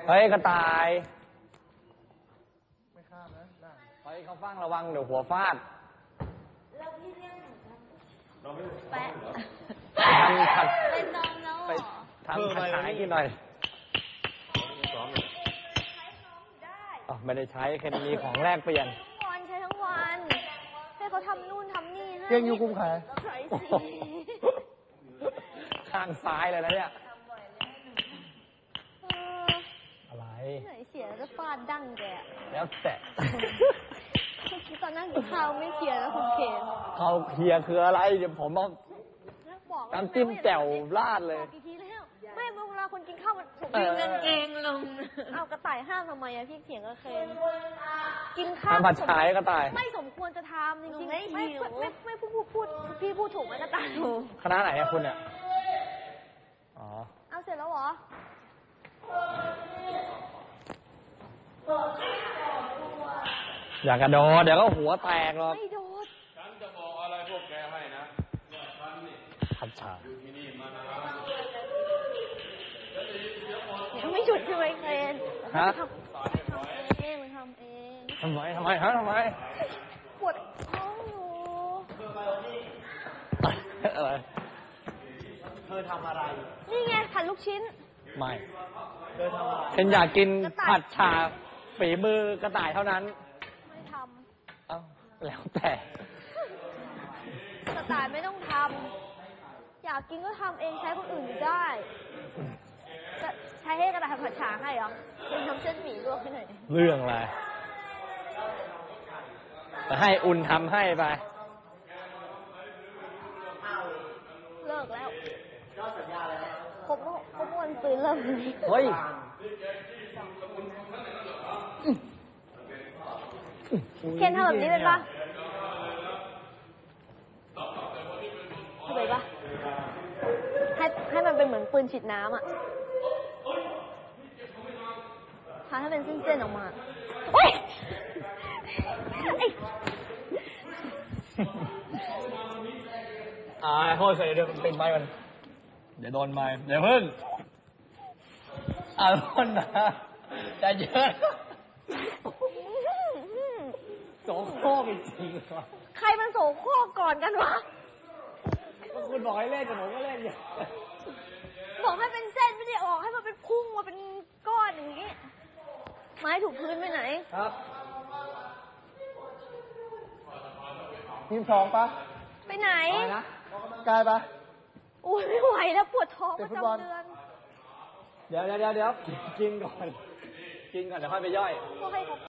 เฮ้ยกระต่ายไม่ข้ามนะเฮ้ยเขาฟังระวังเดี๋ยวหัวฟาดแล้วพี่เรียกหนูแปะเป็นน้องแล้วไปทำผัดฉายกินหน่อยไม่ได้ใช้แค่มีของแรกเปลี่ยนใช้ทั้งวันให้เขาทำนู่นทำนี่เก่งอยู่คุ้มขาข้างซ้ายเลยนะเนี่ยอะไรไหนเสียแล้วจะฟาดดั้งแกแล้วแต่ตอนนั่งกินข้าวไม่เคลียร์แล้วคุณเคนเขาเคลียร์คืออะไรเดี๋ยวผมเอาน้ำจิ้มแจ่วราดเลยกี่ทีแล้วไม่เวลาคนกินข้าวมันผมดึงกางเกงลงเอากระต่ายห้ามทำไมอะพี่เถียงกับเคนกินข้าวทำผัดฉายกระต่ายไม่สมควรจะทำจริงๆไม่พูดพี่พูดถูกไหมกระต่ายคณะไหนอะคุณเนี่ยอ๋อเอาเสร็จแล้วเหรออย่ากระโดดเดี๋ยวก็หัวแตกหรอกไม่โดดฉันจะบอกอะไรพวกแกให้นะฉันนี่ผัดฉายอยู่ที่นี่มานานยังไม่หยุดใช่ไหมเคนฮะทำเองมันทำเองทำไมทำไมปวดท้องอยู่อะไรเธอทำอะไรนี่ไงผัดลูกชิ้นไม่เธอทำอะไรเป็นอยากกินผัดฉาฝีมือกระต่ายเท่านั้นไม่ทำแล้วแต่กระต่ายไม่ต้องทำอยากกินก็ทำเองใช้คนอื่นได้จะใช้ให้กระต่ายผัดฉาให้เหรอเป็นทำเส้นหมี่ลวกให้หน่อยเรื่องอะไรจะให้อุ่นทำให้ไปเลิกแล้วครบวันปืนเริ่มเฮ้ยเคนทำแบบนี้เป็นปะทำไปปะให้มันเป็นเหมือนปืนฉีดน้ำอ่ะทำให้เป็นเส้นๆออกมาโอ๊ยโทษเสียเดี๋ยวเป็นไม้มันเดี๋ยวโดนไม้เดี๋ยวพึ่งโทษนะใจเย็นโสโครกจริงๆวะใครมันโสโครกก่อนกันวะคุณบอกให้เล่นกับผมก็เล่นอยู่บอกให้เป็นเส้นไม่ได้ออกให้มันเป็นพุ่งมาเป็นก้อนอย่างนี้ไม้ถูกพื้นไปไหนครับทีมสองปะไปไหนนะออกกำลังกายปะอุ้ยไม่ไหวแล้วปวดท้องประจำเดือนเดี๋ยวกินก่อนเดี๋ยวค่อยไปย่อย